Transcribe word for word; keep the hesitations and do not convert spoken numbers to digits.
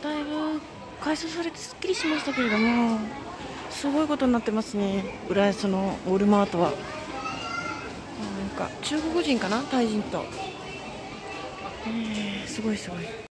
だいぶ改装されてすっきりしましたけれども、すごいことになってますね。浦安のウォルマートはなんか中国人かな、タイ人と、えー、すごいすごい。